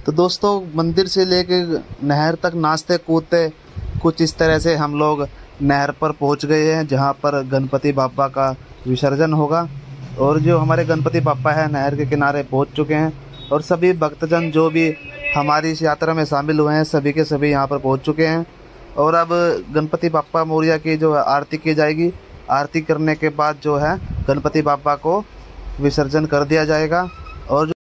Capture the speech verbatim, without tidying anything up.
तो दोस्तों मंदिर से लेके नहर तक नाचते कूदते कुछ इस तरह से हम लोग नहर पर पहुंच गए हैं, जहां पर गणपति बाप्पा का विसर्जन होगा। और जो हमारे गणपति बाप्पा है नहर के किनारे पहुंच चुके हैं और सभी भक्तजन जो भी हमारी इस यात्रा में शामिल हुए हैं सभी के सभी यहां पर पहुंच चुके हैं। और अब गणपति बाप्पा मोरिया की जो आरती की जाएगी। आरती करने के बाद जो है गणपति बाप्पा को विसर्जन कर दिया जाएगा। और